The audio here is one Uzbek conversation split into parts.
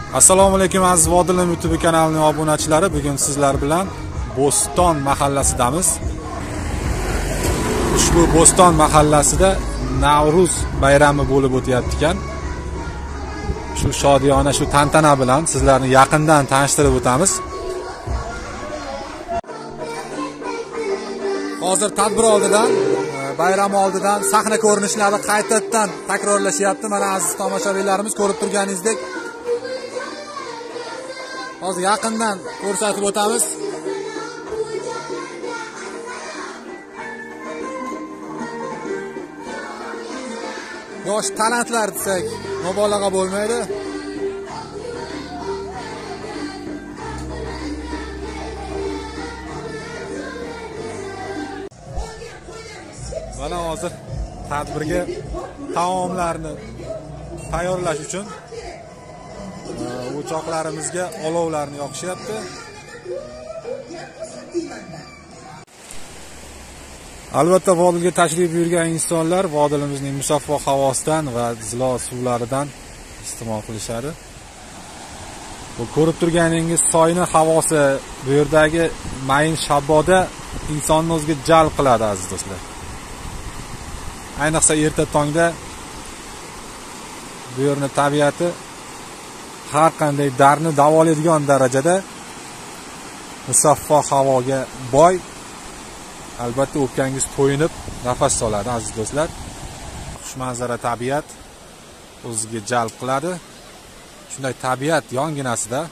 Assalomu alaykum aziz Vodilim YouTube kanalining obunachilari. Bugun sizlar bilan Bo'ston mahallasidamiz. Ushbu Bo'ston mahallasida Navruz bayrami bo'lib o'tyapti ekan. Shu shodiyona, shu tantana bilan sizlarni yaqindan tanishtirib o'tamiz. Hozir tadbir oldidan, bayram oldidan sahna ko'rinishlari qaytadan takrorlashyapti. Mana aziz tomoshabinlarimiz ko'rib turganingizdek, hozir yaqindan ko'rsatib o'tamiz. Yosh talantlar desak, mubolag'a bo'lmaydi. Mana hozir tadbirga taomlarni tayyorlash uchun o'choqlarimizga olovlarni yoqishyapti. Albatta Vodilga tashrif buyurgan insonlar Vodilimizning musaffo havosidan va zilo suvlaridan iste'mol qilishadi. Bu ko'rib turganingiz soyning havosi, bu yerdagi mayin shaboda insonni o'ziga jalb qiladi aziz do'stlar. Ayniqsa erta tongda bu yerning tabiati har qanday dardni davolaydigan darajada musaffo havoga boy. Albatta o'pkangiz to'yinib nafas oladi aziz do'stlar. Xush manzara tabiat o'ziga jalb qiladi. Shunday tabiat yonginasida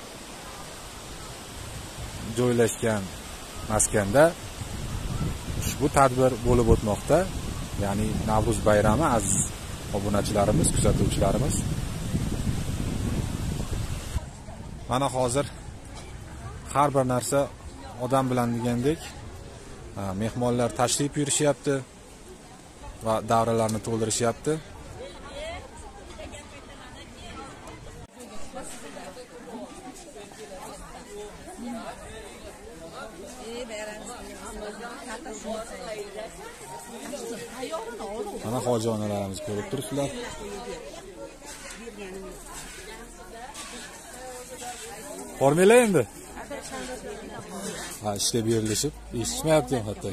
joylashgan maskanda ushbu tadbir bo'lib o'tmoqda. Ya'ni Navruz bayrami aziz obunachilarimiz, kuzatuvchilarimiz. Mana hozir har bir narsa odam bilan degandek mehmonlar tashrif buyurishyapti va davralarni to'ldirishyapti. Mana hoji onalarimiz ko'rib turibsizlar. Formula endi. Ha, işte birleşip eshitmayapti hatto.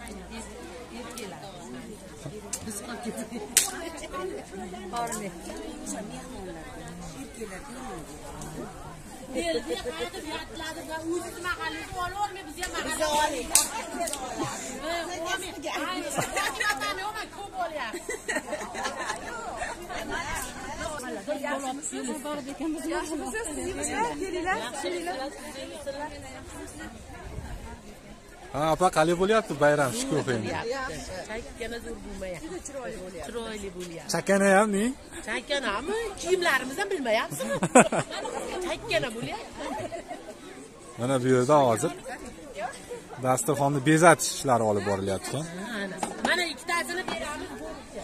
Ha, apa qali bo'lyapti bayram shukuh endi. Chakkana zo'r bo'lmayapti. Chiroyli bo'lyapti. Chakkana ham ne? Chakkanami? Kiyimlarimiz ham bilmayapsizmi? Chakkana bo'lyapti. Mana bu yerda hozir dasturxonni bezatish ishlari olib borilyapti ekan. Mana ikkitasini beramiz.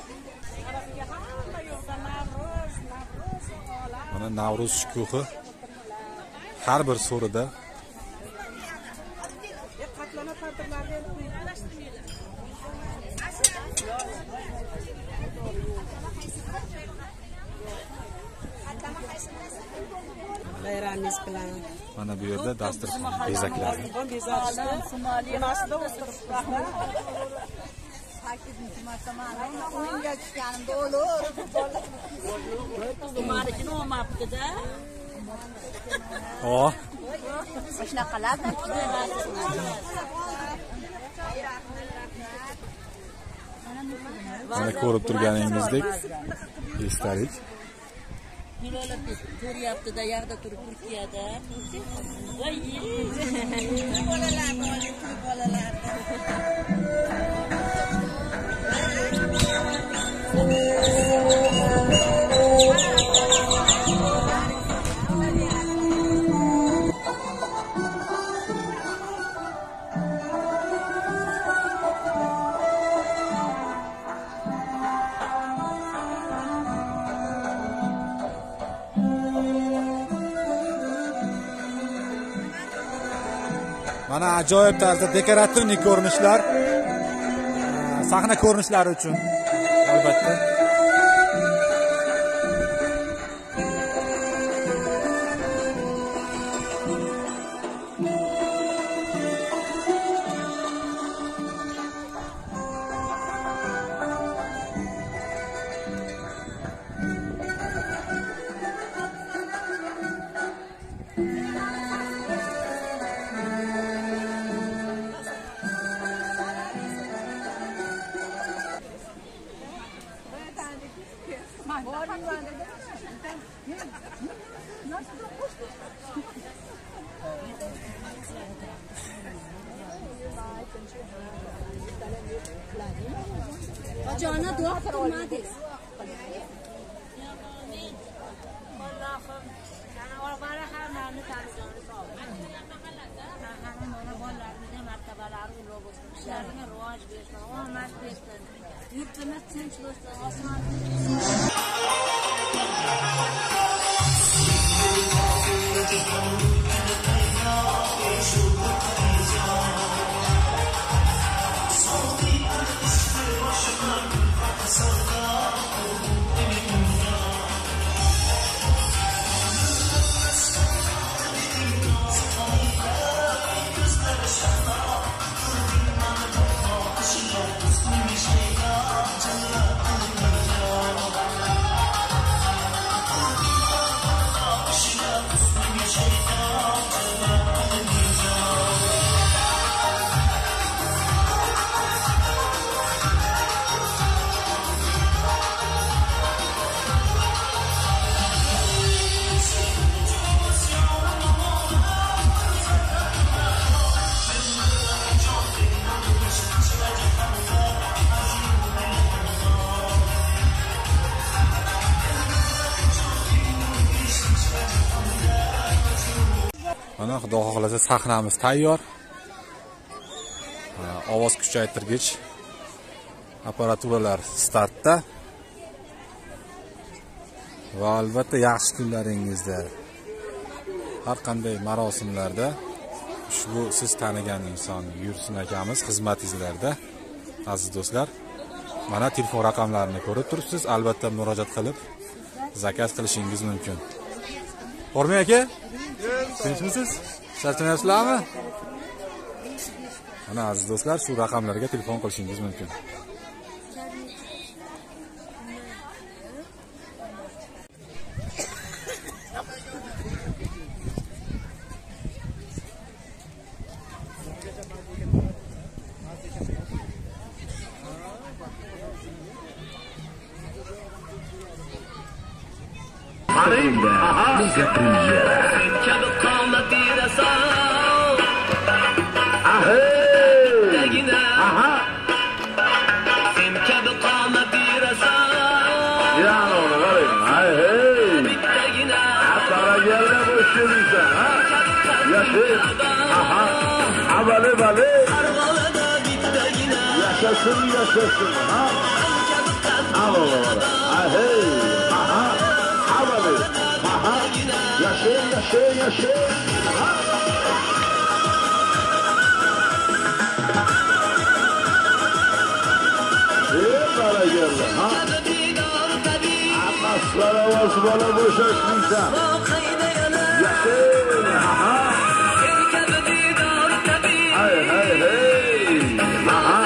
Mana Navruz shukuhi har bir so'rida bayramingiz bilan. mana bu yerda dasturxon bezaklari. O'yinga tushganimda o'lur. Tumanikini olmabdi-da. Oh. Shunaqalardan Mana ko'rib turganingizdek esdalik. Yo'llar ko'ryapti-da, yoqda turib Turkiyada. Voy, bolalar. Mana ajoyib tarzda dekorativnik ko'rinishlar, sahna ko'rinishlari uchun albatta Jana dua kurmadis. Yurtimiz tinch bo'lsin, osmon Mana xudo xohlasa sahnamiz tayyor. Ovoz kuchaytirgich apparaturalar startda. Va albatta yaxshi kunlaringizda, har qanday marosimlarda ushbu siz tanigan inson Yursin akamiz xizmatingizlarda. Aziz do'stlar, mana telefon raqamlarini ko'rib turibsiz. Albatta murojaat qilib zakaz qilishingiz mumkin. O'rmay aka, tinchmisiz? Charchamayapsizlarmi? Mana aziz do'stlar, shu raqamlarga telefon qilishingiz mumkin. Yaşasın yaşasın ha. Ahey, aha, havalı, aha, yaşayın yaşayın yaşayın. Bana geldi ha. Aslara var bana boşaşmışsan. Yaşayın aha. Hey hey hey. Aha.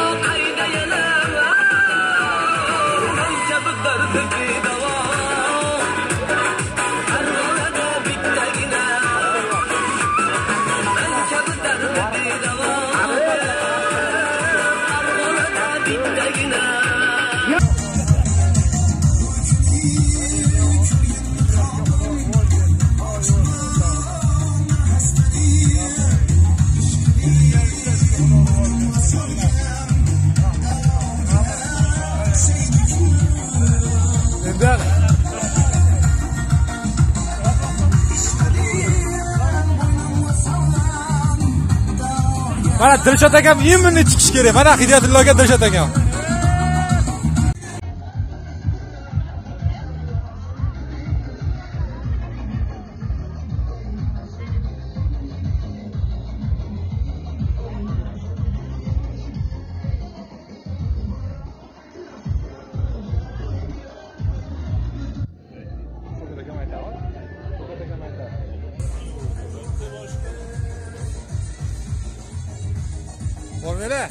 Mana Dilshod akam immunni chiqish kerak. Mana Hidoyatullohga Dilshod akam. Formula.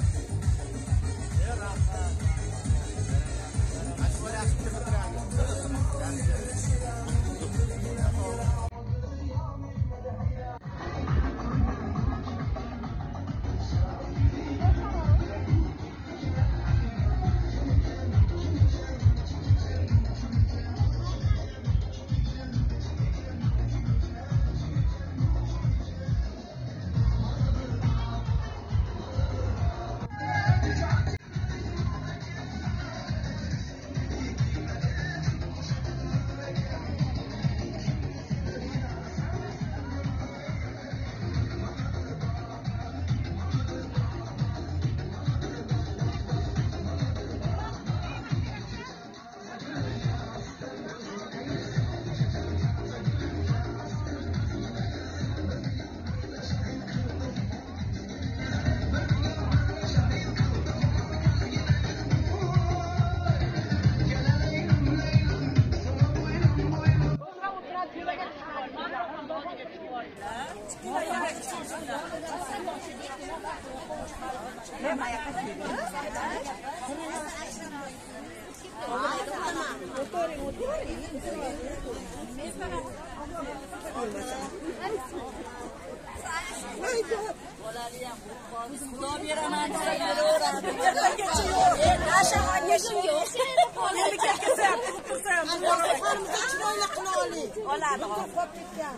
Xudo beraman desa beraveradi. Nasha hangishim yo'q. Meni kelkasam, tursam, Chiroyli qila oling. oladi. Qolib ketgan.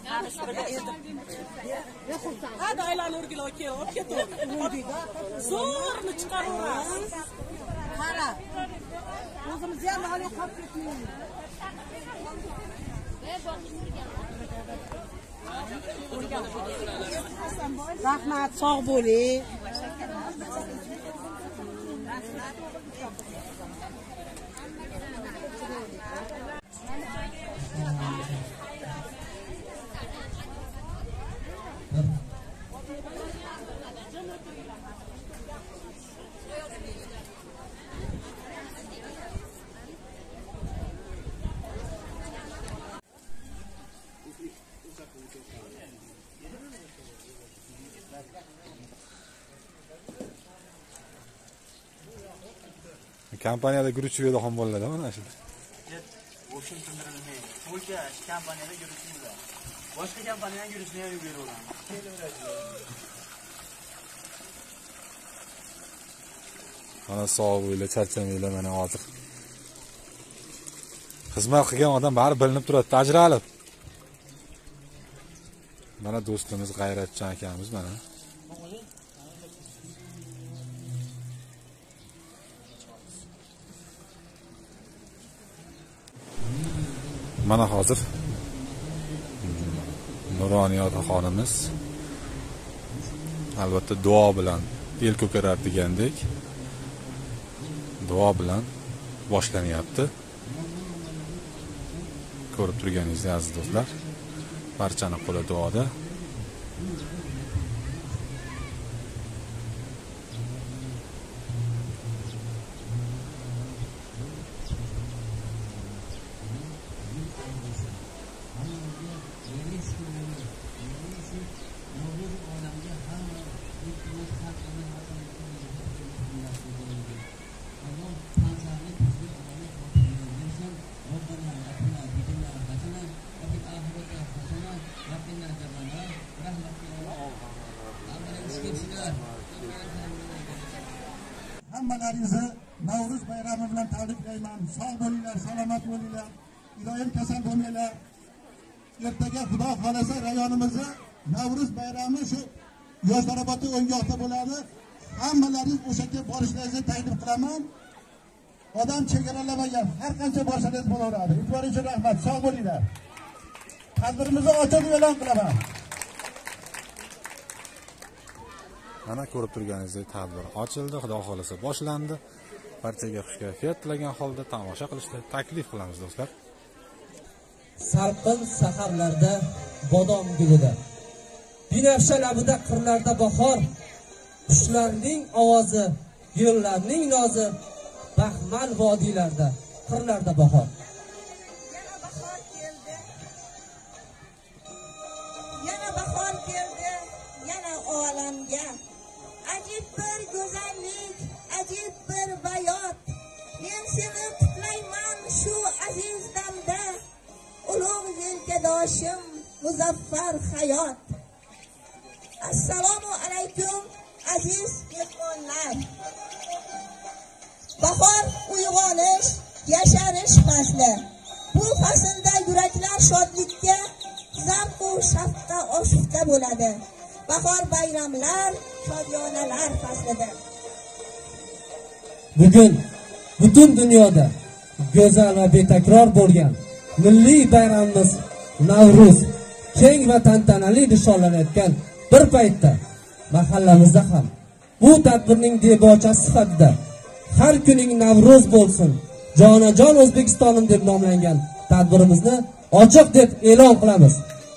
Hadi aylanib o'rgilib kel, olib ketaver. Zo'rni chiqaraverasiz. Qara. O'zimizni ham olib qolib ketmaylik. Rahmat, sog' bo'ling. Kompaniyada gurucheveda ham bo'ladi mana shu. O'shin tushuntirilmaydi. O'sha kompaniyada yurishimiz. Boshqa kompaniyadan yurishni ham beraveramiz. Mana sog' bo'linglar, charchamanglar mana hozir. Xizmat qilgan odam bari bilinib turadi, ajralib. Mana do'stimiz G'ayratjon akamiz mana. Mana hozir Nuroniyot xonimiz albatta duo bilan el ko'karar degandek duo bilan boshlanyapti. Ko'rib turganingizdek aziz do'stlar, barchani qo'li duoda. Hammalaringizni Navruz bayrami bilan tabriklayman. Sog' bo'linglar, salomat bo'linglar. Iloyim kasal bo'lmanglar. Ertaga Xudo xolasa rayonimizda Navruz bayrami shu Yoshlarobodda o'ngoqda bo'ladi. Hammalaringiz o'sha yerga borishlaringizni taklif qilaman. Odam chegaralamagan, har qancha borsangiz bo'laveradi. E'tiboringiz uchun rahmat. Sog' bo'linglar. Tadbirimizni ochiq e'lon qilaman. Mana ko'rib turganingizdek tadbir ochildi, Xudo xolasa boshlandi. Barchaga xush kayfiyat tilagan holda tomosha qilishni taklif qilamiz do'stlar. Salqin saharlarda bodom gulida, binafsha labida qirlarda bahor, qushlarning ovozi, yo'llarning nozi, baxmal vodiylarda, qirlarda bahor. Yana bahor keldi. Yana bahor keldi, yana olamga. Ajib bir go'zallik, ajib bir bayot. Men seni qutlayman shu aziz damda. Ulug' yelkadoshim, muzaffar hayot. Assalomu alaykum aziz mehmonlar. Bahor uyg'onish, yasharish fasli. Bu faslda yuraklar shodlikka, zavq va shafqqa oshufta bo'ladi. Bahor bayramlar, shodiyonalar faslidir. Bugun butun dunyoda go'zal va betakror bo'lgan milliy bayramimiz Navruz keng va tantanali nishonlanayotgan bir paytda mahallamizda ham bu tadbirning debochasi sifatida har kuning Navruz bo'lsin, jonajon O'zbekistonim deb nomlangan tadbirimizni ochiq deb e'lon qilamiz.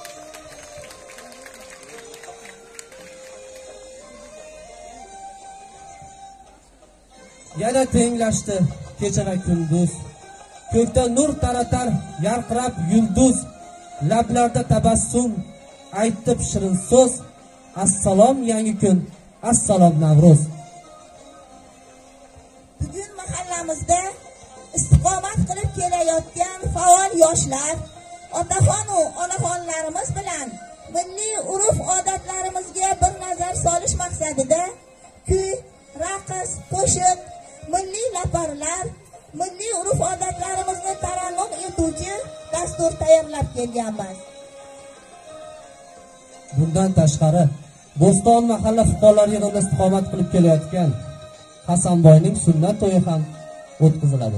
Yana tenglashdi kecha va kunduz, ko'kda nur taratar yarqirab yulduz, lablarda tabassum aytib shirin so'z. Assalom yangi kun, assalom Navruz. yoshlar otaxon-u onaxonlarimiz bilan milliy urf-odatlarimizga bir nazar solish maqsadida kuy, raqs, qo'shiq, milliy laparlar, milliy urf-odatlarimizni tarannum etuvchi dastur tayyorlab kelganmiz. Bundan tashqari, Bo'ston mahalla fuqarolar yig'inida istiqomat qilib kelayotgan Hasanboyning sunnat to'yi ham o'tkaziladi.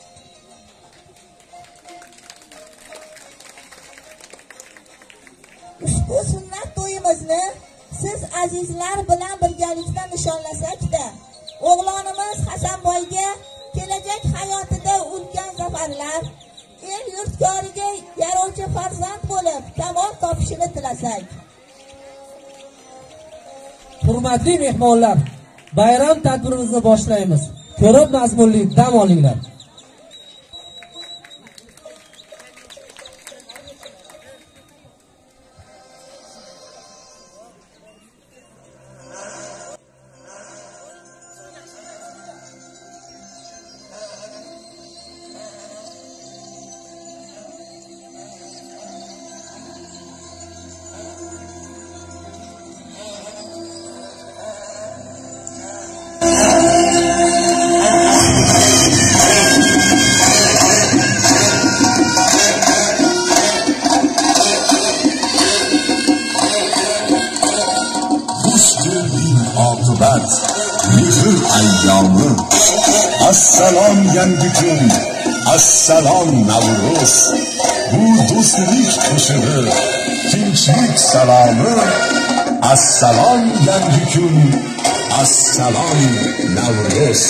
Ushbu sunnat to'yimizni siz azizlar bilan birgalikda nishonlasak-da, o'g'lonimiz Hasanboyga kelajak hayotida ulkan zafarlar, el yurtkoriga yarovchi farzand bo'lib, kamol topishini tilasak. Hurmatli mehmonlar, bayram tadbirimizni boshlaymiz. Ko'rib mazmunli dam olinglar. Assalom yangi kun, assalom Navruz. Bu do'stlik qo'shig'i, tinchlik salomı. Assalom yangi kun, assalom Navruz.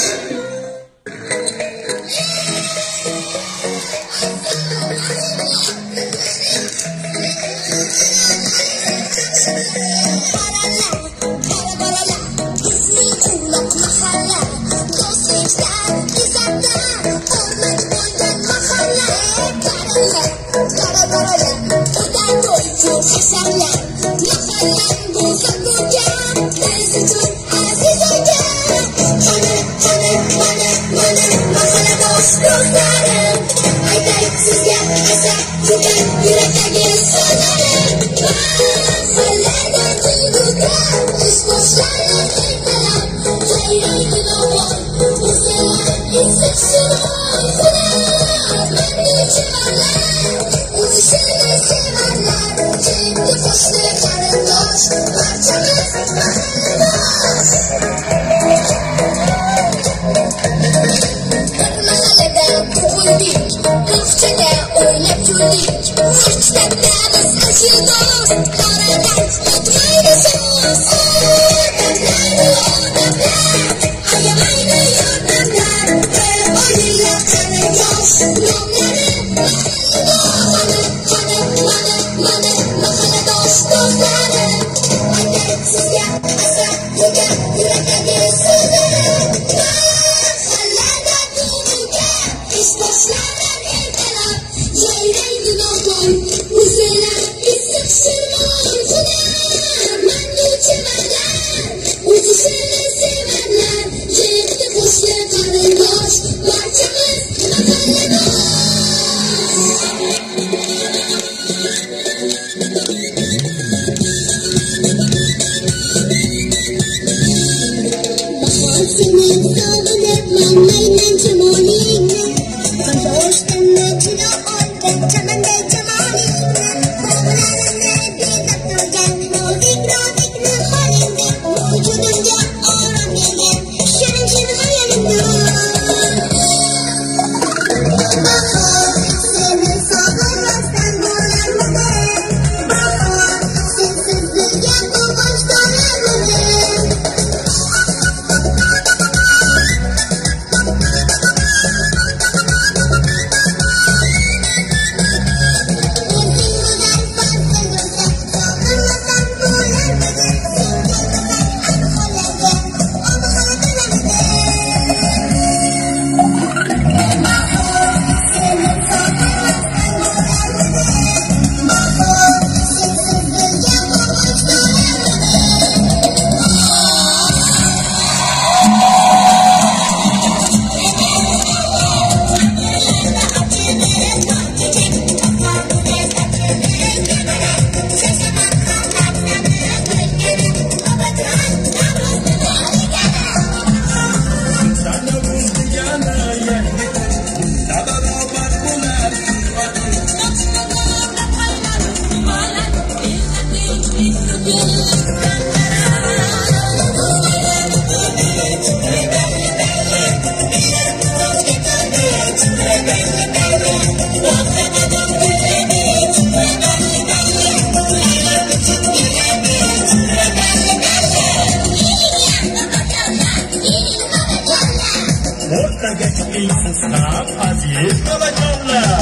ham aziz bolajonlar.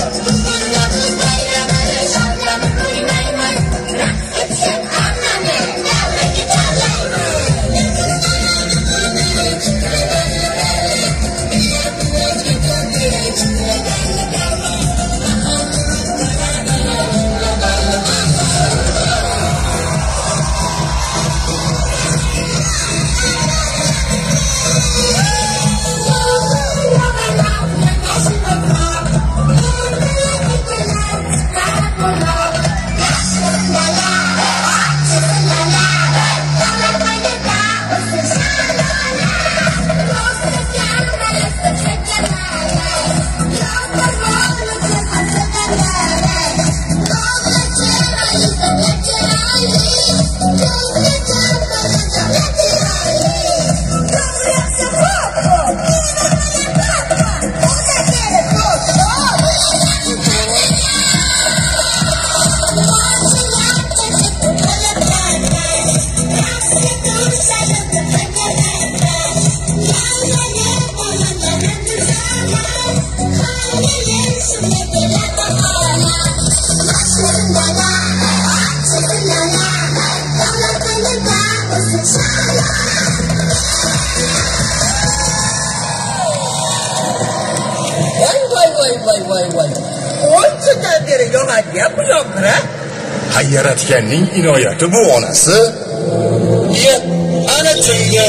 Yaratganning inoyati bu onasi. Ana chunga.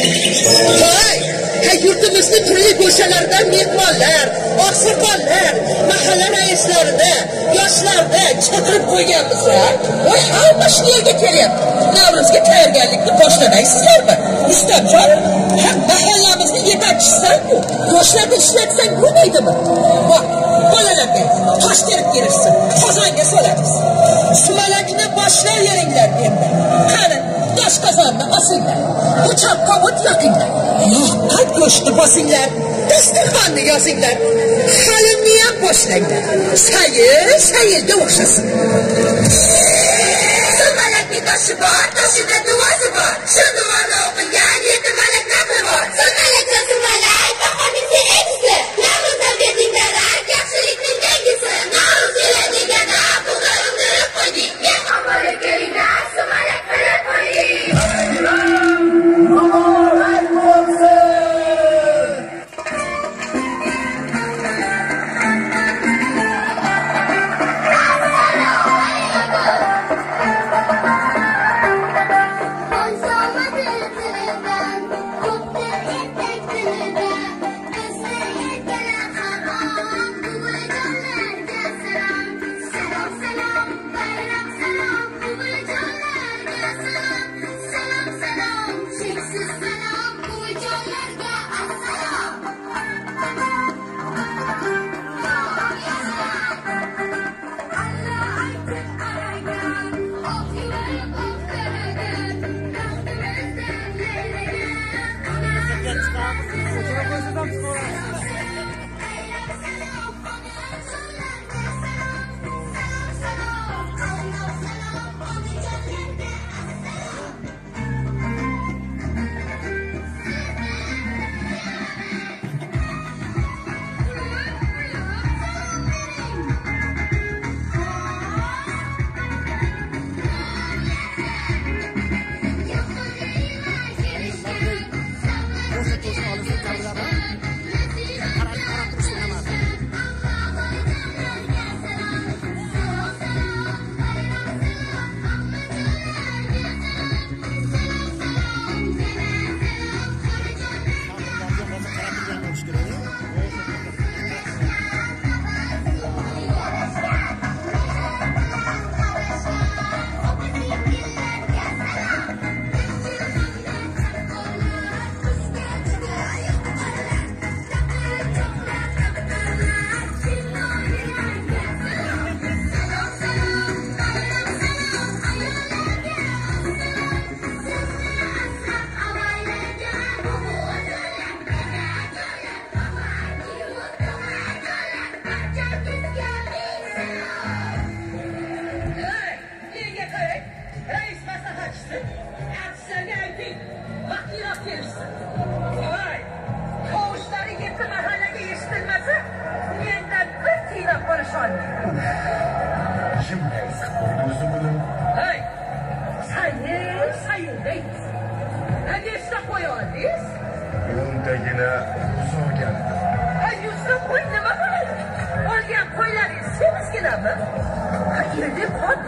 Hey, yurtimizning turli ko'chalardan mehmonlar, oqsoqollar, mahalla raislarini, yoshlarni chaqirib qo'yganmiz. Voy, hamma shu yerga kelyapti. Navruzga tayyorgarlikni boshlamaysizlarmi? Rustamjon, mahallamizning yetakchisisan-ku. Yoshlarni ishlatsang bo'lmaydimi? Bak, bolalarga tosh terib berishsin, qozonga solamiz. Sumalakni boshlab yeringlar endi. Qani, tosh qozonni osinglar. O'choqqa o't yoqinglar. Yoqqan go'shtni bosinglar. Dasturxonni yozinglar. Halimni ham boshlanglar. Sayilga o'xshasin. Sumalakning toshi bor, toshida duosi bor. Shu duoni o'qigan yetti malak nafri bor. Sumalakda sumalak, bahomisi eksisi. Navruzdan berdinglar, yaxshilikning dengisi. Navruz keladigan buga undirib qo'yding. Mehmonlar kelinglar, sumalak qilib qo'ying.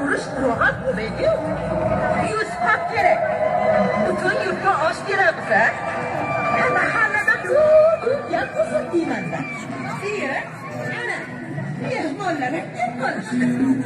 turish rohat bo'lmaydi-yu. Yusuf kerak. Butun yurtga osh beramiz, ha? Mahallada ko'p gap qilsin deyman-da. Siya, ana, mehmonlar kelib qolishdi.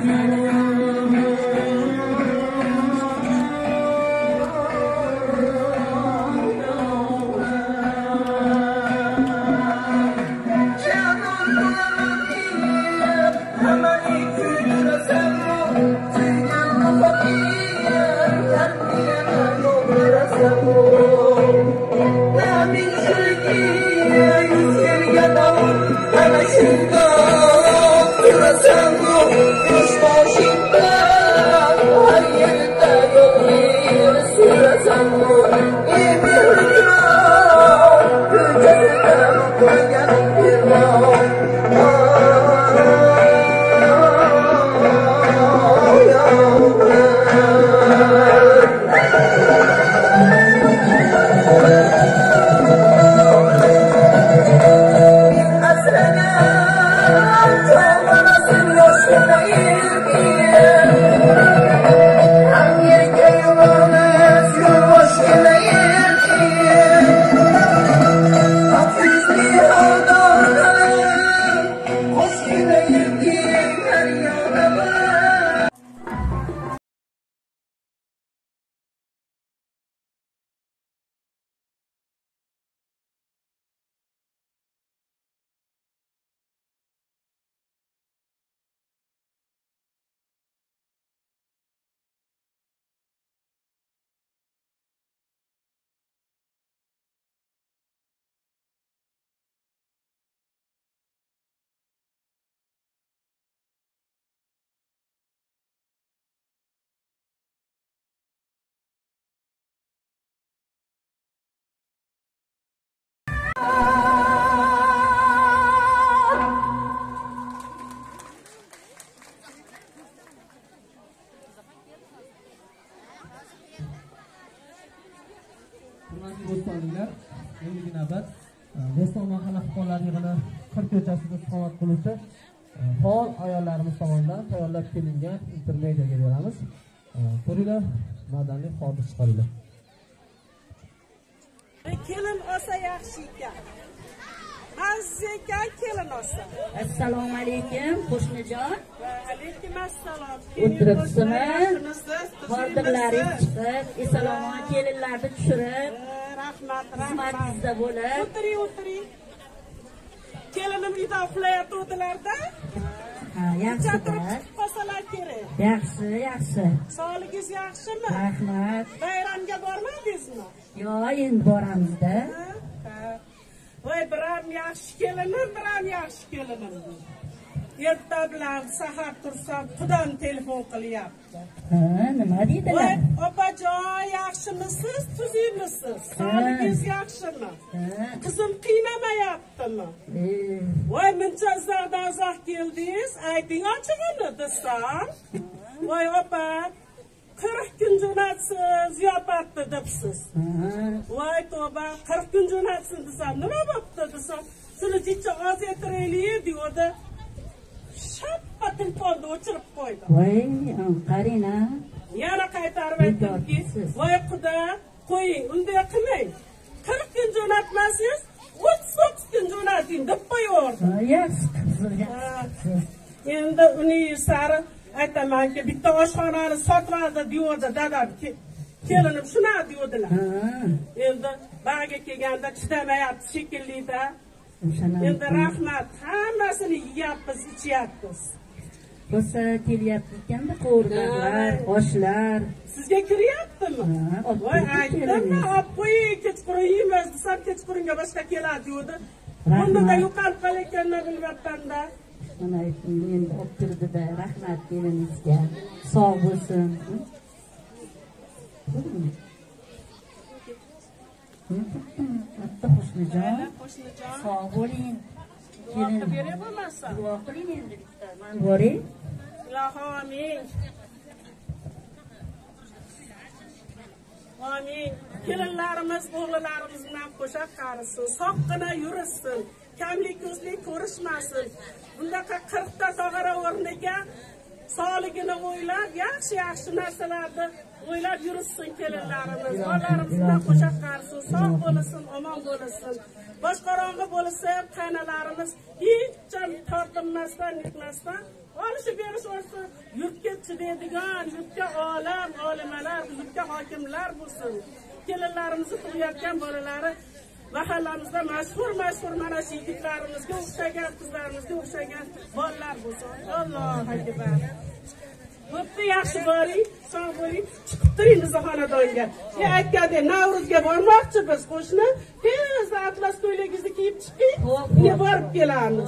Bo'stonliklar, endigi navbat Bo'ston mahalla fuqarolar yig'ini 40 ko'chasida istiqomat qiluvchi faol ayollarimiz tomonidan tayyorlab kelingan intermediaga beramiz. Ko'ringlar, madaniy xodir chiqaringlar. Kelin olsa yaxshi ekan. Aziz ekan kelin olsa. Assalomu alaykum qo'shnijon. Va alaykum assalom. O'tiribsizmi? Xodimlaring chiqib, esalomon kelinlarni tushirib, rahmat, xizmatingizda bo'lib. O'tiring. Kelinim uyda uxlayotganlarda. Ha, yaxshi. Qosalar kerak. Yaxshi. Sog'ligingiz yaxshimi? Rahmat. Bayramga bormadingizmi? Yo'q, endi boramizda. Voy, biram yaxshi kelinim. Erta bilan sahar tursam, Xudodan telefon qilyapti. Ha, nima deydilar? Voy, opajon, yaxshimisiz, tuzimisiz? Sog'ligingiz yaxshimi? Qizim qiynamayaptimi? Voy, muncha uzoqdan uzoq keldingiz, ayting ochig'ini desam. Voy, opa, 40 kun jo'natsiz ziyofatni debsiz. Voy tavba, 40 kun jo'natsin desam, nima bo'pti desam, sizni jicha oz yetiraylik deydi. Shappa telefonni o'chirib qo'ydi. Voy, qarina. Yana qaytarib aytdimki, voy xudo, qo'ying, unday qilmang. 40 kun jo'natmasangiz, 39 kun jo'nating deb qo'yaverdi. Yaxshi. Endi uning sari aytamanki, bitta oshxonani sotib oldi deydi dadam. Kelinim shuna deydilar. Endi bag'ga kelganda chidamayapti shekilli-da. Endi rahmat, hammasini yeyapmiz, ichyapmiz. Bo'lsa kelyapti ekanda qo'rg'onlar, oshlar. Sizga kiryaptimi? Voy, aytdimmi, olib qo'ying, kechqurun yeymiz, desam kechqurunga boshqa keladi deydi. Bunda yo'qolib qolayotganini bilmayapman-da. Mana endi olib kirdi-da, rahmat keliningizga. Sog' bo'lsin. Katta qo'shnijon. Sog' bo'ling. Kelin berib bo'lmasa. Duo qiling endi bitta. Men boring. Ilohim amin. Amin. Kelinlarimiz, o'g'illarimiz bilan qo'sha qarisin, sog'gina yurishsin, kamlik ko'zlik ko'rishmasin. Bundaqa 40 ta tog'ara o'rniga sog'ligini o'ylab, yaxshi narsalarni o'ylab yursin kelinlarimiz. Bolalarimiz bilan qo'sha qarsin, sog' bo'lsin, omon bo'lsin. Boshqarong'i bo'lsa ham qaynalarimiz hech tortinmasdan, netmasdan olishib berish olsa, yurtga chidaydigan, yurtga olam, olimalar, yurtga hokimlar bo'lsin. Kelinlarimizni tug'ayotgan bolalari mahallamizda mashhur mana shu yigitlarimizga o'xshagan, qizlarimizga o'xshagan bolalar bo'lsin. Allohu akbar. Bo'pti, yaxshi boring, sog' bo'ling, chiqib turing bizni xonadonga. Aytgandek, Navruzga bormoqchimiz, qo'shni. Tezda atlas ko'ylagingizni kiyib chiqing, ne borib kelamiz.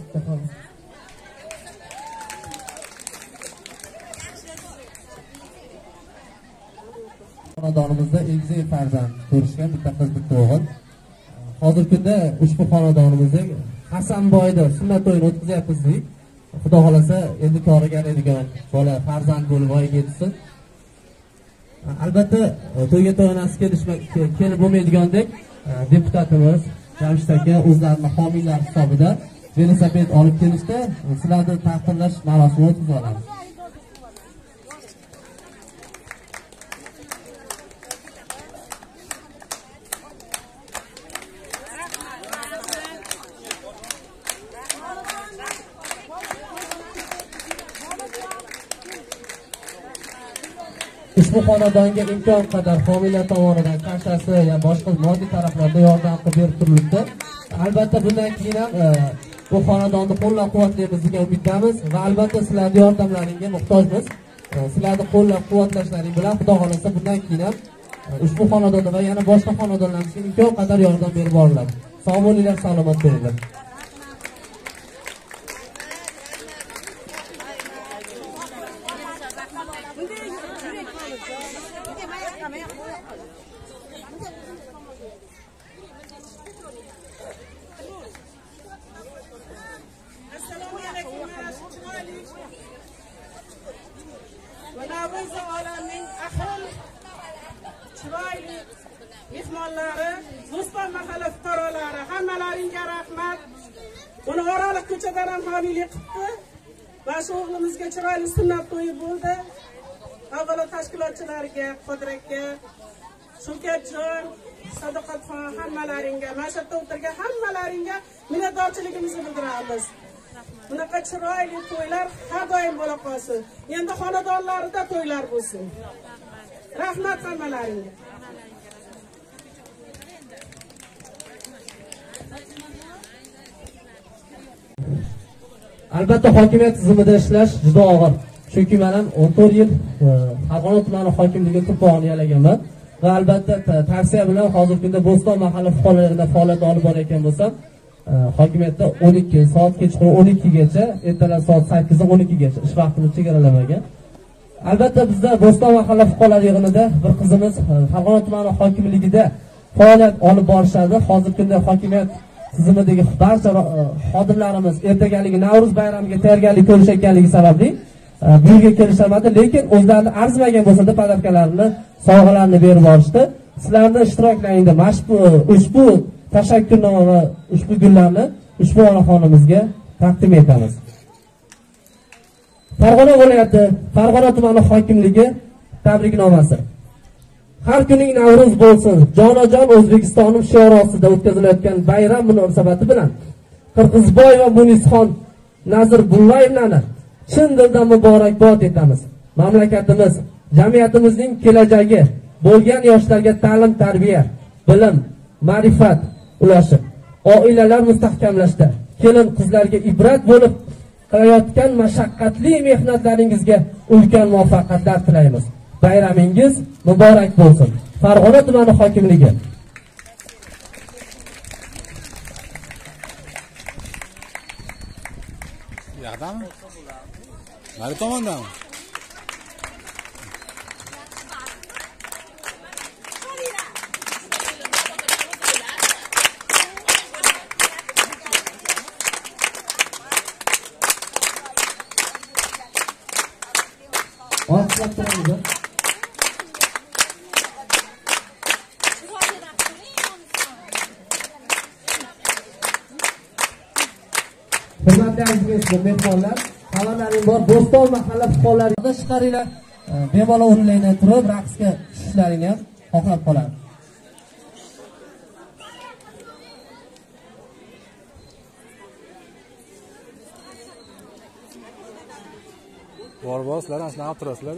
Xonadonimizda egizak farzand ko'rishgan bitta qiz, bitta o'g'il. Hozirgi kunda ushbu xonadonimizda Hasanboyda sunnat to'yini o'tkazyapmiz. Xudo xolasa endi koriga yaraydigan bola farzand bo'lib voyaga yetsin. Albatta to'yga to'yonasi kelib bo'lmaydigandek deputatimiz Jamshid aka o'zlarini homiylar hisobida velosiped olib kelishdi. Sizlarni taqdirlash marosimini o'tkazib olamiz. Ushbu xonadonga imkon qadar homiylar tomonidan qanchasi ya boshqa moddiy taraflarda yordam qilib berib turilibdi. Albatta bundan keyin ham bu xonadonni qo'llab-quvvatlaymiz degan umiddamiz va albatta sizlarning yordamlaringizga muhtojmiz. Sizlarning qo'llab-quvvatlashlaring bilan Xudo xolasa bundan keyin ham ushbu xonadonda va yana boshqa xonadonlarimizga imkon qadar yordam berib boriladi. Sog' bo'linglar, salomat bo'linglar. Mehmonlari, Do'stlar mahalla fuqarolari, hammalaringga rahmat. Buni Oraliq ko'chadan ham homiylik qildi. Va shu o'g'limizga chiroyli sunnat to'yi bo'ldi. Avvalo tashkilotchilarga, Qodiraka, Shukatjon, Sadoqatxon hammalaringga, mashhurda o'tirgan hammalaringga minnatdorchiligimizni bildiramiz. Bunaqa chiroyli to'ylar har doim bo'la qolsin. Endi xonadonlarida to'ylar bo'lsin. Rahmat hammalaringga. Albatta hokimiyat tizimida ishlash juda og'ir. Chunki men ham 14 yil Farg'ona tumani hokimligi turpog'ini yalaganman va albatta tavsiya bilan hozirgi kunda Bo'ston mahalla fuqarolarida faoliyat olib borayotgan bo'lsam, hokimiyatda 12 soat kechqurun 12 gacha, ertalab soat 8 dan 12 gacha ish vaqtini chegaralamagan. Albatta bizda Bo'ston mahalla fuqarolar yig'inida bir qizimiz Farg'ona tumani hokimligida faoliyat olib borishadi. Hozirgi kunda hokimiyat tizimidagi barcha xodimlarimiz ertagaligi Navruz bayramiga tayyorgarlik ko'rishayotganligi sababli bu yerga kelishamadi, lekin o'zlarini arzimagan bo'lsa-da podarkalarini, sovg'alarni berib borishdi. Sizlarning ishtirokingizda ushbu tashakkurnoma va ushbu gullarni ushbu onaxonimizga taqdim etamiz. Farg'ona viloyati, Farg'ona tumani hokimligi tabriknomasi. Har kuning Navruz bo'lsin, jonajon O'zbekistonim shiori ostida o'tkazilayotgan bayram munosabati bilan Qirg'izboy va Munisxon Nazirullayevlarni chin dildan muborakbod etamiz. Mamlakatimiz, jamiyatimizning kelajagi bo'lgan yoshlarga ta'lim, tarbiya, bilim, ma'rifat ulashib, oilalar mustahkamlashda, kelin qizlarga ibrat bo'lib qilayotgan mashaqqatli mehnatlaringizga ulkan muvaffaqiyatlar tilaymiz. Bayramingiz muborak bo'lsin. Farg'ona tumani hokimligi. Yoqdami? Nari tomondami? Orqaga turamiz. Hurmatli aziz mehmonlar, xabarlaring bor. Bo'ston mahalla fuqarolariga chiqaringlar. Bemalol o'rninglardan turib raqsga tushishlaringni ham xohlab qoladi. Bor, sizlar aslan turasizlar.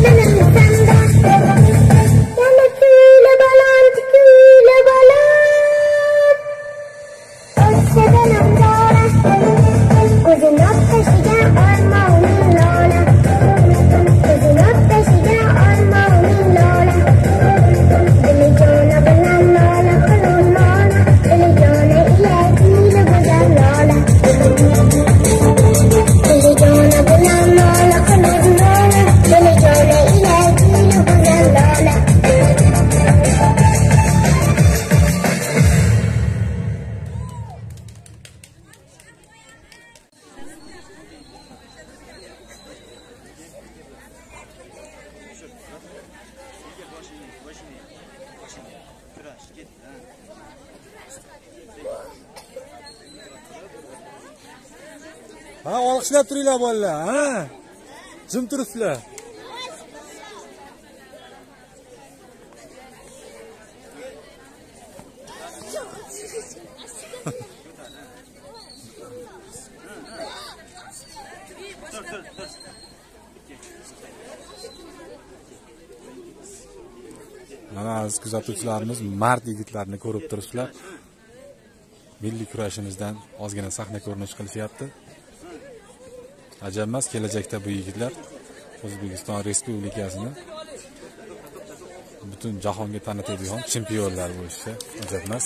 Ha, olqishlab turinglar bolalar, ha? Jim turibsizlar. Mana aziz kuzatuvchilarimiz mard yigitlarni ko'rib turibsizlar. Milliy kurashimizdan ozgina sahna ko'rinish qilishyapti. Ajab emas, kelajakda bu yigitlar O'zbekiston Respublikasini butun jahonga tanitadigan chempionlar bo'lishi ajab emas.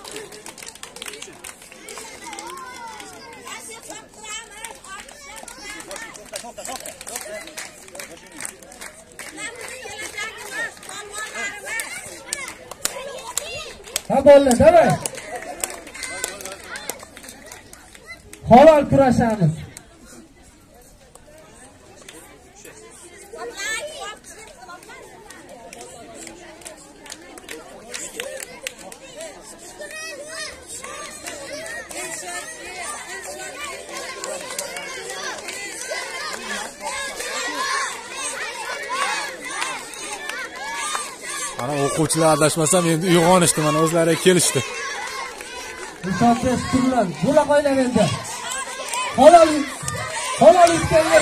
Ha bolalar, davay. Halol kurashamiz. Ana o'quvchilar adashmasam endi uyg'onishdi, mana o'zlari kelishdi. Insofga shukrlar. Bo'la qo'ylar endi. Halol yutganlar.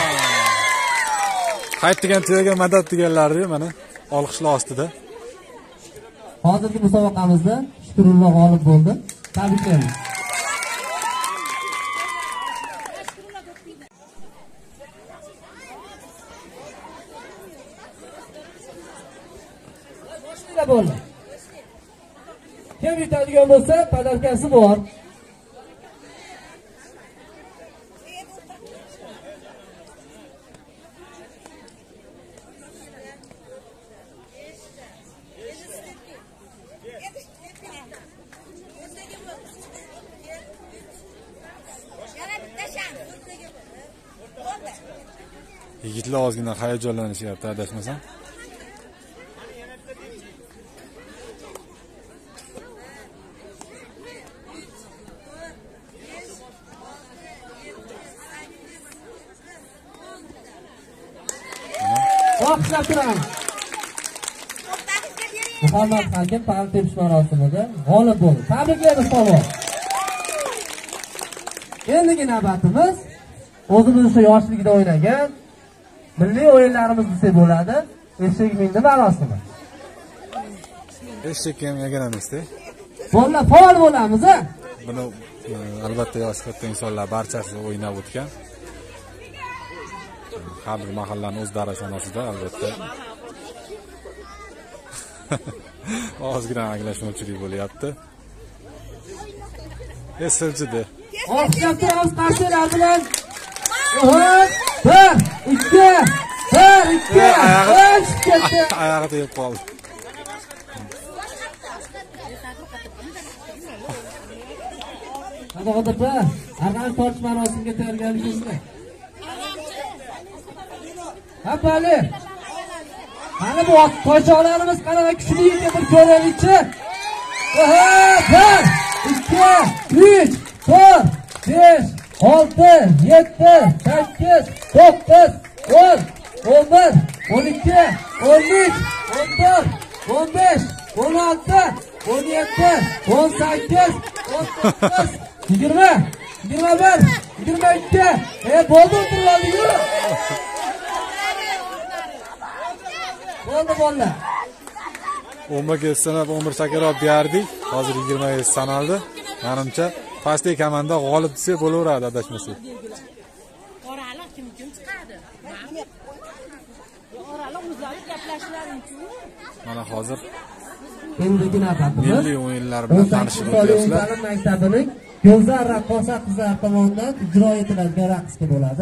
Qaytdigan tuyaga madad deganlarni mana olqishlar ostida. Hozirgi musobaqamizda Shukrulloh g'olib bo'ldi. Tabriklaymiz. Bo'ldi. Kim yutadigan bo'lsa, podarkasi bor. Yigitlar ozgina hayajonlanishyapti, adashmasam. Olqishlab turamiz. Muhammad Hakim pal tepish marosimida g'olib bo'ldi. Tabriklaymiz polvon. Endigi navbatimiz o'zimiz shu yoshligida o'ynagan milliy o'yinlarimiz desa bo'ladi. Eshik mingni marosimi. Eshik ham yagaramizda. Bolalar faol bo'lamiz, a? Buni albatta yosh katta insonlar barchasi o'ynab o'tgan. Har bir mahallaning o'z darasxonasida albatta. Ozgina anglashmovchilik bo'lyapti. Esilchidi. Olqishlab turamiz qarshilar bilan. 1 2 1 2 ketdi. Oyog'i tegib qoldi. Hozirda arg'amchi tortish marosimiga tayyorgarlik ko'rsak. Ha, bali. Mana bu qo'shoqlarimiz qanaqa kuchli ekan bir ko'raylikchi. 1 2 3 4 5 6 7 8 9 10 11 12 13 14 15 16 17 18 19 20 21 22 bo'ldi o'tiroldi-yu. Bo'ldi bolalar. 11 ga sanab 11 shakarot berdik. Hozir 20 ga sanaldi. Menimcha pastki komanda g'olib desa bo'laveradi adashmasak. Oraliq kim chiqadi? Oraliq o'zlari gaplashishlari-ku. Mana hozir Endigi navbatimiz milliy o'yinlar bilan tanishib o'tyapsizlar. ta'lim maktabining go'zal raqqosa qizlar tomonidan ijro etiladigan raqsga bo'ladi.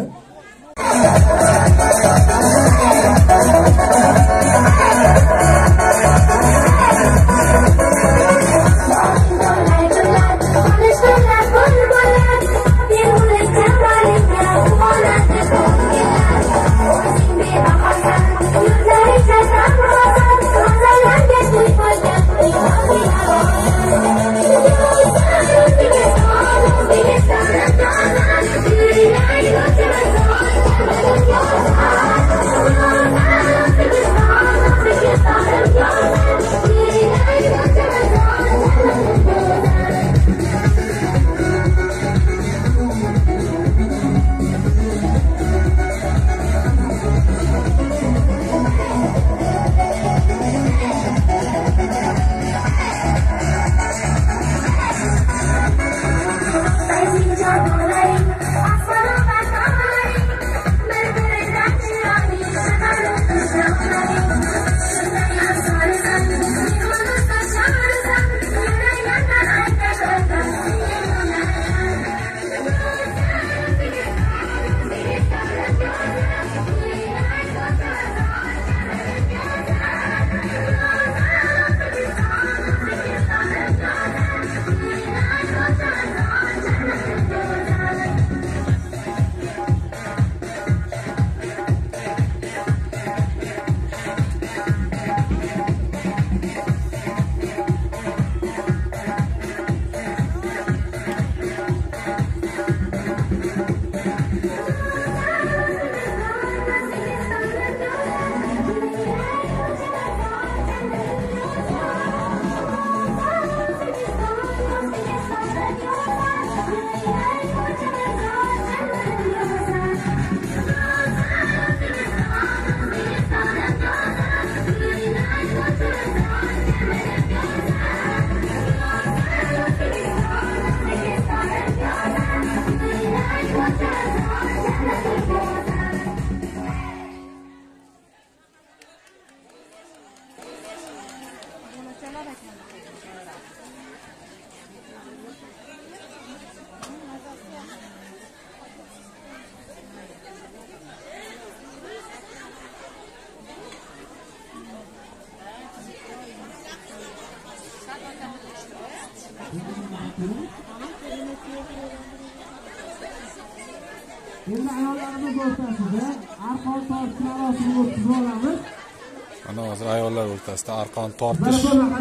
Endi ayollarimiz o'rtasida arqon tortish marosimi o'tkazib olamiz. Mana hozir ayollar o'rtasida arqon tortish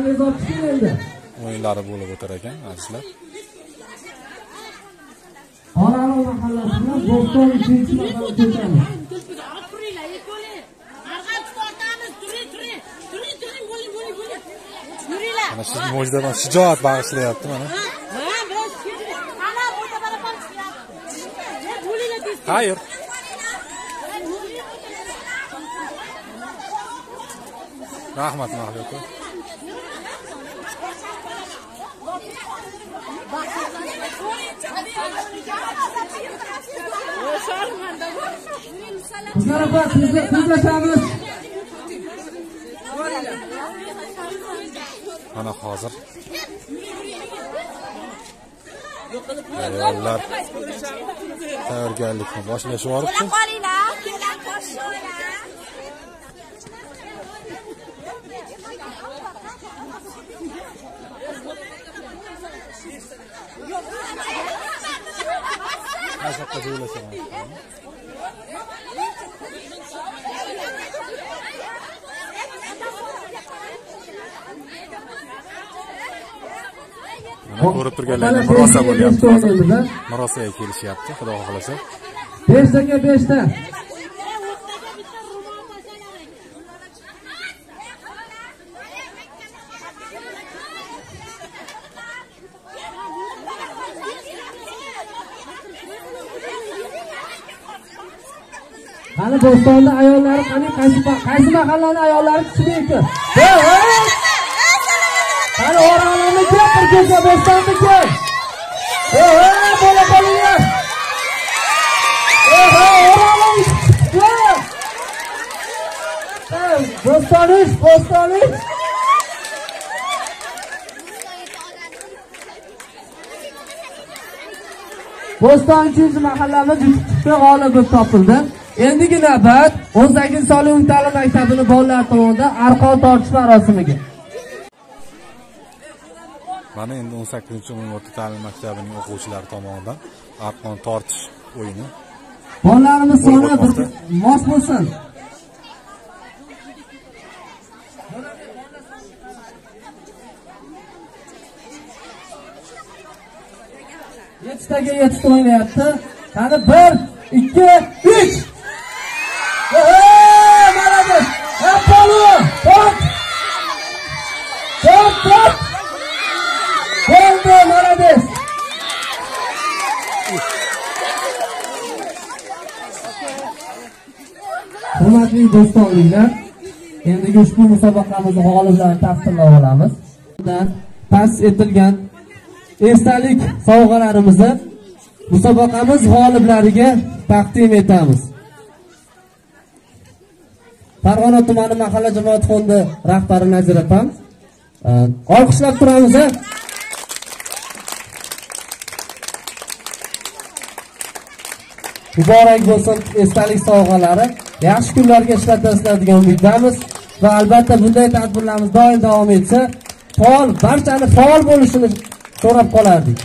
o'yinlari bo'lib o'tar ekan, azizlar. Oraliq mahallasida Bo'ston 3-marta o'tamiz. Mana siz mo'jizadan shijoat bag'ishlayapti mana. Hayır. Rahmat Mahluku. Mana hozir ayollar tayyorgarlikni boshlashib olibdi. Aşağıda jo'ylasam. Mana ko'rib turganlarning murosa bo'lyapti hozir. Murosaga kelishyapti, xudo xohlasa. 5 taga 5 ta. Qani Bo'stonda ayollari qani qaysi mahallani ayollari chiqmaydi? Qani Orolniki, Qirg'izcha Bo'stonniki. Bola bolalar. Orolniki. Bo'stonish. Bo'stonchi mahallamiz yutuqda g'olib topildi. Endigi navbat 18-sonli umumta'lim maktabining bolalar tomonidan arqon tortish marosimiga. Mana endi 18-umumiy o'rta ta'lim maktabining o'quvchilari tomonidan arqon tortish o'yini. Bolalarimiz soni mos bo'lsin. Yettitaga 7 o'ynayapti. Qani 1, 2, 3. Malades. Apollo. Top. Bo'ldi, malades. Hurmatli do'stlar, endi ushbu musobaqamizning g'oliblarini taqdirlab olamiz. Bundan pas etilgan esdalik sovg'alarimizni musobaqamiz g'oliblariga taqdim etamiz. Farg'ona tumani mahalla jamoat fondi rahbari Nazir opam. Olqishlab turamiz. Muborak bo'lsin esdalik sovg'alari. Yaxshi kunlarga ishlatasizlar degan umiddamiz va albatta bunday tadbirlarimiz doim davom etsa, barchani faol bo'lishini so'rab qolardik.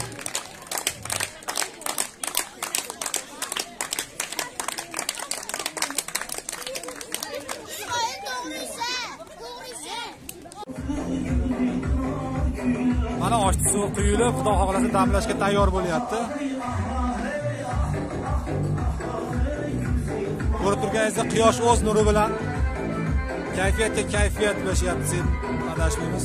Mana oshti suv quyilib, xudo xohlasa damlashga tayyor bo'lyapti. Ko'rib turganingizda quyosh o'z nuri bilan kayfiyatga kayfiyat ulashyapti, deb adashmaymiz.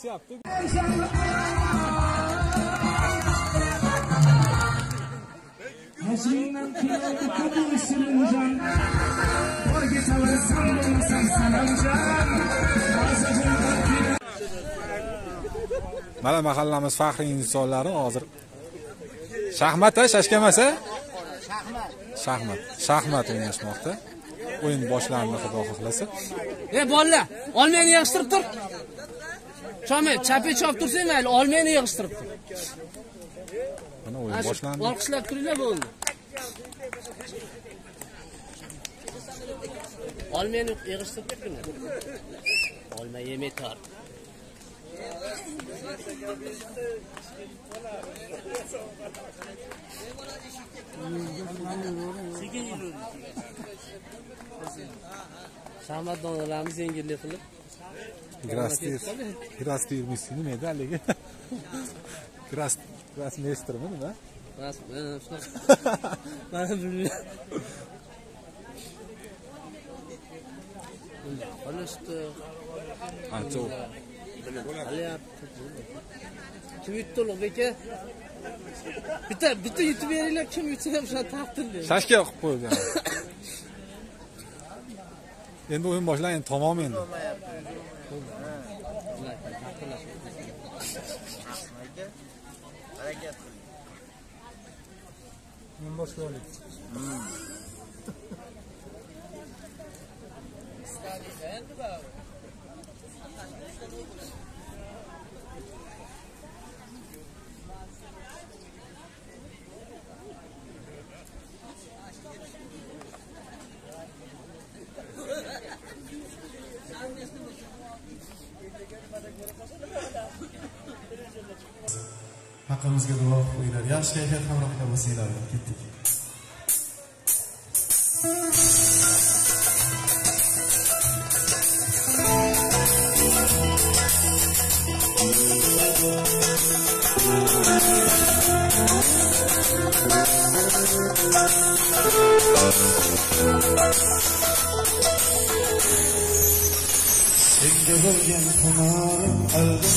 kesyapti. Hasringdan kuyovga qabul shirinjon. Borga savarsan bo'lmasam sanamjon. Mana mahallamiz faxriy insonlari hozir shaxmat-a, shashka emasa? Shaxmat o'ynashmoqda. O'yin boshlandi, xudo xohlasa. Bolalar, olmayni yig'ishtirib tur. Chome, chapi chop tursang mayli, olmayni yig'ishtirib tur. Mana o'yin boshlandi. Olqishlab turinglar bo'ldi. Olmayni yig'ishtirib turinglar. Olma yemay tor. Shaxmat donalarimiz yengillik qilib. Grastir misini nima haligi? Grasmestermi nima? Mana bilmayman. Qolishdi. Ancho. Kim yutdi Ulug'beka? Bitta yutib beringlar, kim yutsa ham shuni taqdirlaydi. Shashka qilib qo'ygan. Endi o'yin boshlanadi, tamom endi. Harakat. Men boshlaylik. Haqqimizga duo qo'yinglar. Yaxshi kayfiyat hamrohida bo'lsanglar, ketdik. Senga bo'lgan xunorim albatta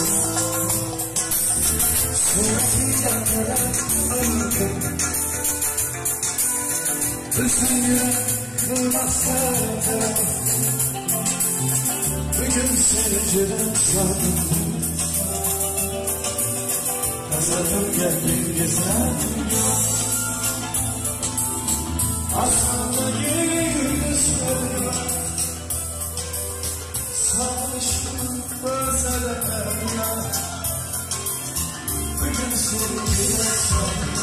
bugün seni cüret sandım. Kazanım geldin gezen aslında yeni gündüzler sarıştım özelemem. Bugün seni cüret sandım.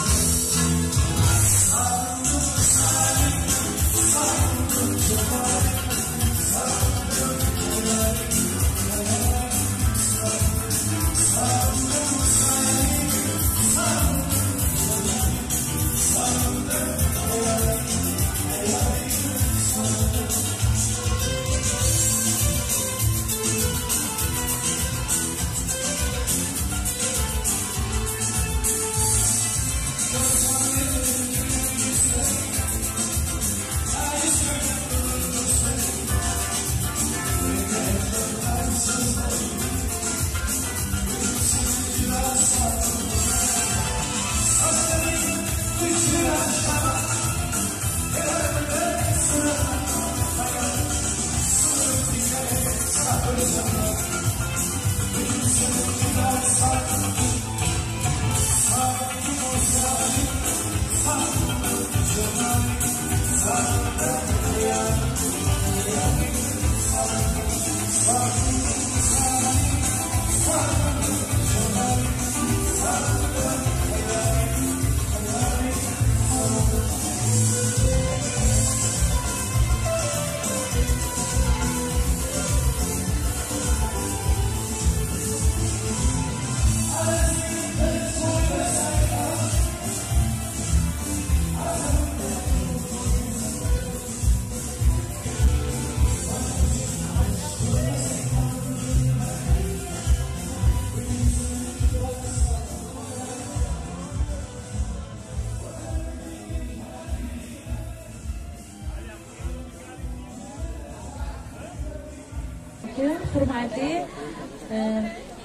Hurmatli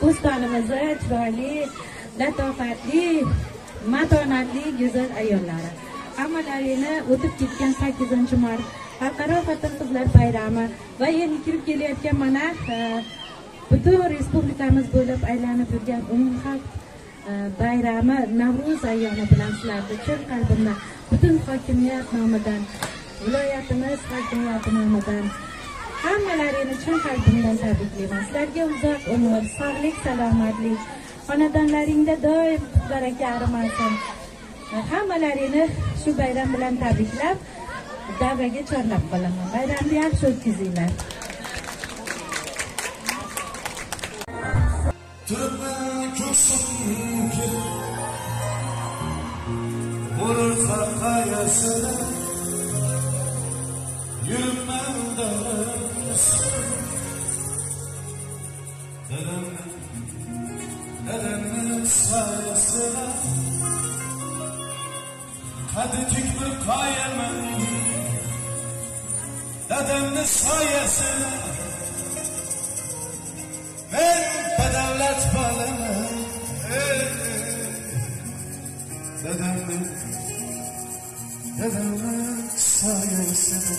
Bo'stonimizni chiroyli, latofatli, matonatli go'zal ayollari. Hammalarini o'tib ketgan 8-mart Xalqaro xotin-qizlar bayrami va endi kirib kelayotgan mana butun respublikamiz bo'ylab aylanib yurgan umumxalq bayrami Navro'z ayyomi bilan sizlarni chin qalbimdan, butun hokimiyat nomidan, viloyatimiz hokimiyati nomidan hammalarini chin qalbimdan tabriklayman. Sizlarga uzoq umr, sog'lik, salomatlik, xonadonlaringda doim baraka arimasin. Hammalarini shu bayram bilan tabriklab, davraga chorlab qolaman. Bayramni yaxshi o'tkazinglar. Turibman ko'ksimga vurur qayasida yuribman dadamni sayasida qaddi tik bir qoyaman dadamni soyasida men badavlat bolaman dadamni soyasida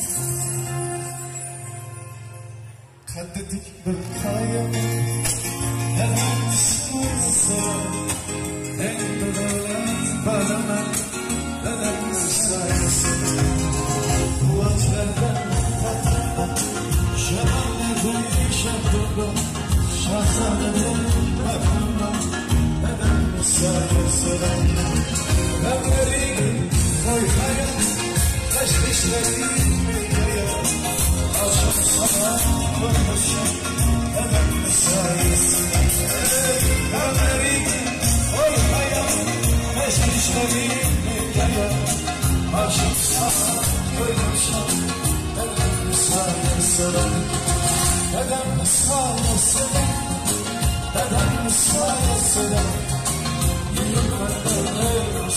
qaddi tik bir qoyaman dadamni soyasida men badavlat bolaman dadamni soyasida quvonchlardan tatraman shamollardan shabdo'g'on shahzodadan bahramon dadamni soyasida davlaring qo'y hayot tashvishlaring hayot oshib sabah bo'lmashim dadamni soyasida davlaring qo'y hayot tashvishlaring hayot oshib sabah bo'lmashim dadamni soyasida dadamni soyasida dadamni soyasida yuribman dadamni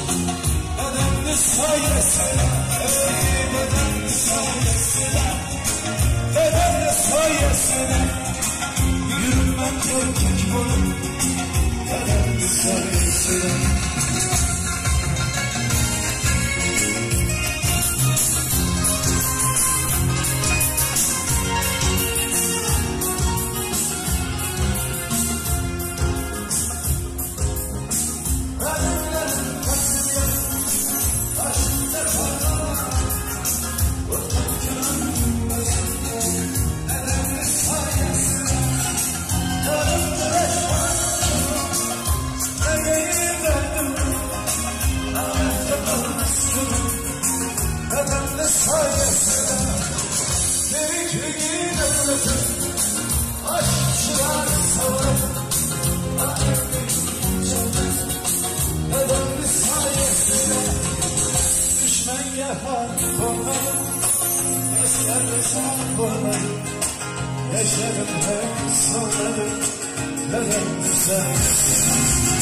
soyasida dadamni soyasida dadamni soyasida yuribman erkak bo'lib dadamni soyasida Yaşarım hep sonları dedemni sayesinde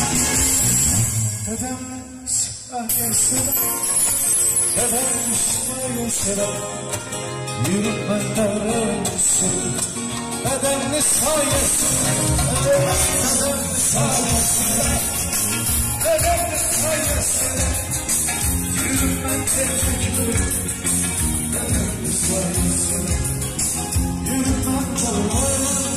dedemni sayesinde dedemni sayesinde yürütmen darılsın dedemni sayesinde dedemni sayesinde dedemni sayesinde yürütmen tekrar dedemni sayesinde yürütmen darılsın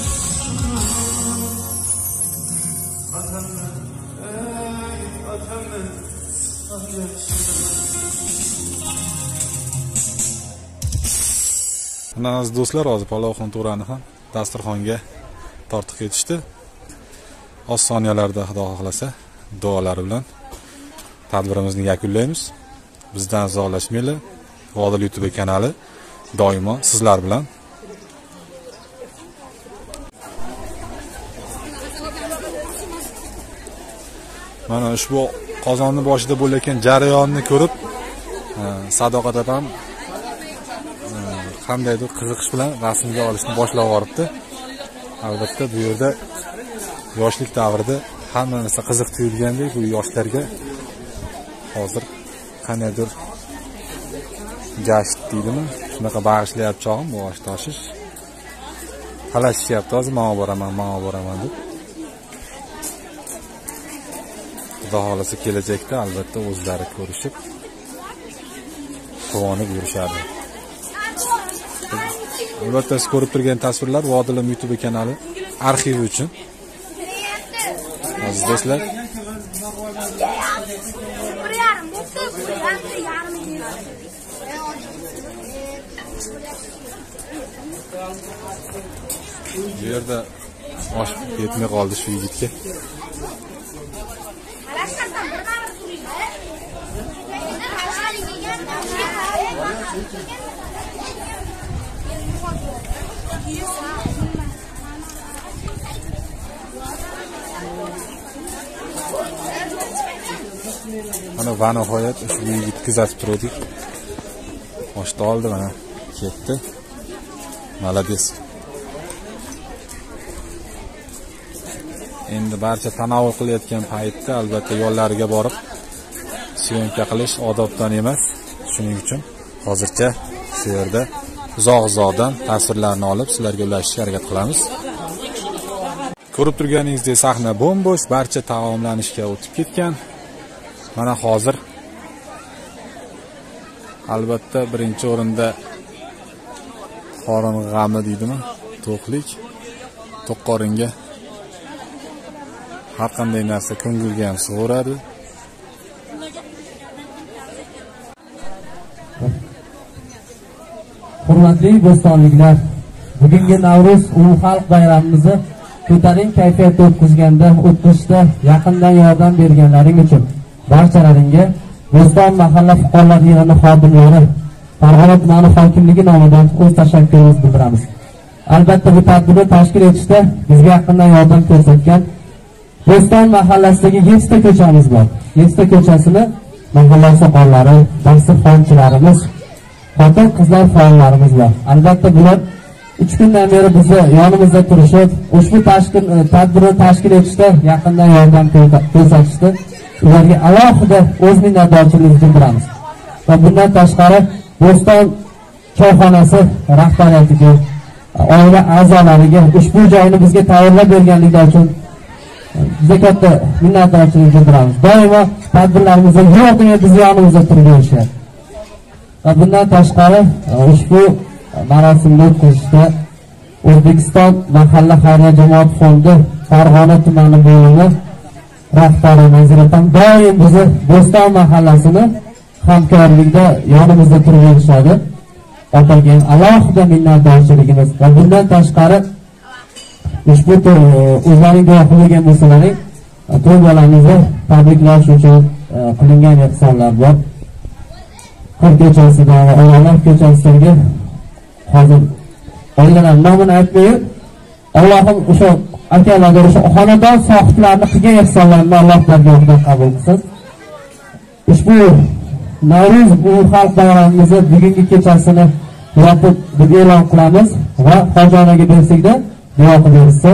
atamın ey atamın sayesinde. Mana aziz do'stlar, hozir palovxon to'rani ham dasturxonga tortib ketishdi. Oz soniyalarda Xudo xohlasa duolari bilan tadbirimizni yakunlaymiz. Bizdan uzoqlashmanglar. Vodil YouTube kanali doimo sizlar bilan. Mana ushbu qozonni boshida bo'layotgan jarayonni ko'rib, Sadoqat opam qandaydir qiziqish bilan rasmga olishni boshlab yuboribdi. Albatta bu yerda yoshlik davrida hamma narsa qiziq tuyulgandek, bu yoshlarga hozir qandaydir jasht deydimi, shunaqa bag'ishlayapti chog'im bu osh toshish. talashishyapti hozir men boraman deb. Xudo xolasa kelajakda albatta o'zlari ko'rishib quvonib yurishadi. Albatta siz ko'rib turgan tasvirlar Vodilim YouTube kanali arxivi uchun. Aziz do'stlar, bu yerda osh yetmay qoldi shu yigitga. Mana va nihoyat shu yigit kuzatib turdik. Oshni oldi, mana ketdi. Malades. Endi barcha tanovul qilayotgan paytda albatta yo'llariga borib syomka qilish odobdan emas. Shuning uchun hozircha shu yerda uzoq-uzoqdan tasvirlarni olib sizlarga ulashishga harakat qilamiz. Ko'rib turganingizdek sahna bo'm-bo'sh, barcha taomlanishga o'tib ketgan. Mana hozir albatta birinchi o'rinda qorin g'ami deydimi? To'qlik, to'qqoringa har qanday narsa ko'ngilga ham sig'oradi. Hurmatli bo'stonliklar, bugungi Navro'z ulug' xalq bayramimizni ko'taring kayfiyatda o'tkazganda, o'tmishda yaqindan yordam berganlaring uchun barchalaringga Bo'ston mahalla fuqarolar yig'ini xodimlari, Farg'ona tumani hokimligi nomidan o'z tashakkurimizni bildiramiz. Albatta bu tadbirni tashkil etishda bizga yaqindan yordam ko'rsatgan Bo'ston mahallasidagi 7 ta ko'chamiz bor. 7 ta ko'chasini mahalla soqollari, dasturxonchilarimiz, xotin-qizlar faollarimiz bor. Albatta bular 3 kundan beri bizni yonimizda turishib, ushbu tadbirni tashkil etishda yaqindan yordam ko'rsatishdi. Ularga alohida o'z minnatdorchiligimizni bildiramiz. Va bundan tashqari Bo'ston choyxonasi rahbariyatiga, oila a'zolariga ushbu joyni bizga tayyorlab berganliklari uchun juda katta minnatdorchilik bildiramiz. Doimo tadbirlarimizda yordamga biz yonimizda turib berishadi. Va bundan tashqari ushbu marosimni o'tkazishda O'zbekiston mahalla xayriya jamoat fondi Farg'ona tumani bo'limi rahbari nazoratan doim bizni Bo'ston mahallasini hamkorlikda yonimizda turib berishadi. Opaga alohida minnatdorchiligimiz. Va bundan tashqari ushbu o'zlarining guvohi bo'lgan bo'lsalaring, to'y bolamizni tabriklash uchun qilingan ehsonlar bor. Qir ko'chasida, onalar ko'chasidagi hozir oilalar nomini aytmayman. Allohim o'sha akalarga, o'sha xonadon sohiblarini qilgan ehsonlarni Alloh barkotidan qabul qilsin. Ushbu Navro'z ulug' xalq bayramimizni bugungi kechasini yopib deb e'lon qilamiz va xojonaga bersakda duo qilamiz.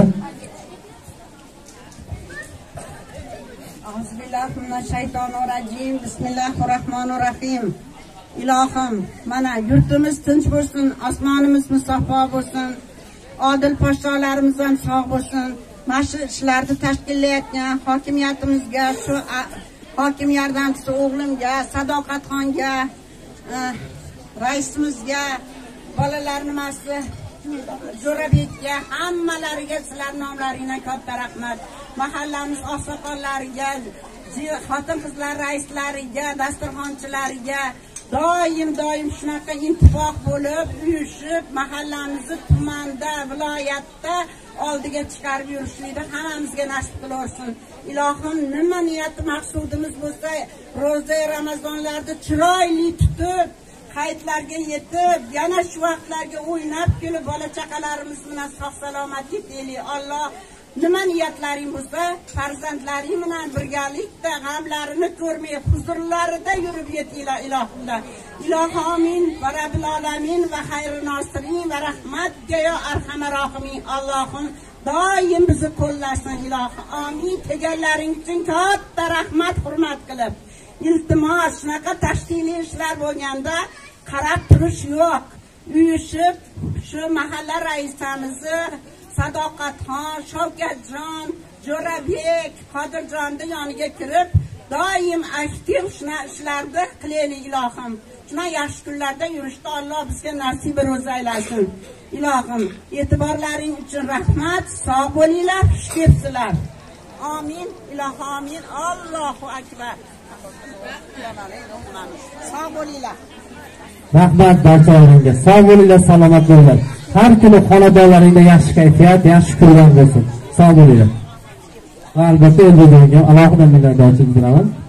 Shaytonirrojim. Bismillahirrohmanirrohim. Ilohim, mana yurtimiz tinch bo'lsin, osmonimiz musaffo bo'lsin, odil podsholarimiz ham sog' bo'lsin. Mana shu ishlarni tashkillayotgan hokimiyatimizga, shu hokim yordamchisi o'g'limga, Sadoqatxonga, raisimizga, bolalar nimasi Jo'rabekga, hammalariga sizlar nomlaringdan katta rahmat. Mahallamiz oqsoqollariga, xotin-qizlar raislariga, dasturxonchilariga doim shunaqa ittifoq bo'lib, uyushib, mahallamizni tumanda, viloyatda oldiga chiqarib yurishlikda hammamizga nasib qilaversin. Ilohim, nima niyati maqsudimiz bo'lsa, ro'za Ramazonlarda chiroyli tutib, hayitlarga yetib, yana shu vaqtlarga o'ynab kelib, bola chaqalarimiz bilan sog' salomat yetaylik. Alloh nima niyatlaring bo'lsa, farzandlaring bilan birgalikda g'amlarini ko'rmay, huzurlarida yurib yetinglar ilohimlar. Ilohi amin va rabbil alamin va xayri nosirin va rahmatga yo arhamar rohimin. Allohim doim bizni qo'llasin ilohi. Amin. Deganlaring uchun katta rahmat, hurmat qilib, iltimos shunaqa tashkiliy ishlar bo'lganda qarab turish yo'q. Uyushib shu mahalla raisamizni Sadoqatxon, Shavkatjon, Jo'rabek, Qodirjonni yoniga kirib, doim aktiv ishlarni qilaylik ilohim. Shuna yaxshi kunlarda yurishda Alloh bizga nasib ro'za aylasin. Ilohim, e'tiborlaring uchun rahmat. Sog' bo'linglar, xush kelibsizlar. Amin, ilohi amin. Allohu akbar. Sog' bo'linglar. Rahmat barchalaringga. Sog' bo'linglar, salomat bo'linglar. Har kuni xonadonlaringda yaxshi kayfiyat, yaxshi kunlar bo'lsin. Sog' bo'linglar. Va albatta Elbekga alohida minnatdorchilik bilaman.